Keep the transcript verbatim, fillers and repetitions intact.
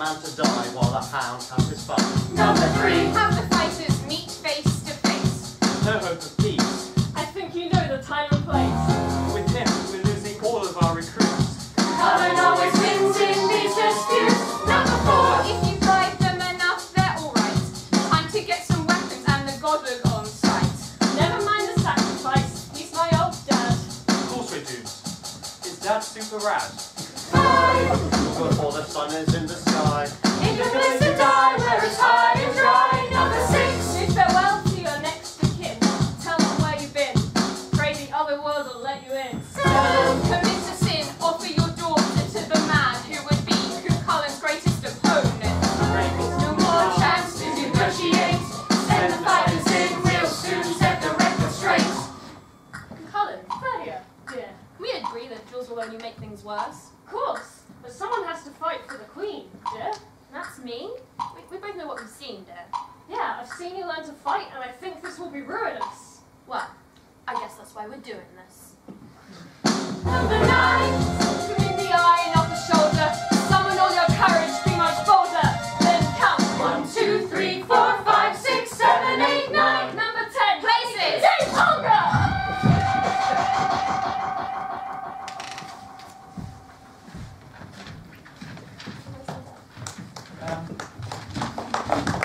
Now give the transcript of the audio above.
and to die while the hound has his fun. Number three, have the fighters meet face to face. No hope of peace. I think you know the time and place. With him, we're losing all of our recruits. Cullen always wins in these disputes. Number four, if you bribe them enough, they're alright. Time to get some weapons and the godward on sight. Never mind the sacrifice, he's my old dad. Of course we're doomed. Is Dad super rad? Five, Before the sun is in the sky. if you're blessed to die where it's high and dry. Number six, Bid farewell to your next of kin. Tell them where you've been. Pray the other world will let you in. seven, commit a sin, offer your daughter to the man who would be Cú Chulain's greatest opponent. No more chance to negotiate. Send the fighters in real soon, set the record straight. Cullen, Fadia, dear. We agree that Jules will only make things worse. Of course, but someone has to fight for the Queen, dear. That's me. We, we both know what we've seen, dear. Yeah, I've seen you learn to fight, and I think this will be ruinous. Well, I guess that's why we're doing this. Number nine, look him in the eye, not the shoulder. Summon all your courage, be much bolder. Then count one, two, three, four, five, six, seven, eight, nine. Number ten, Places. Take hunger! Um,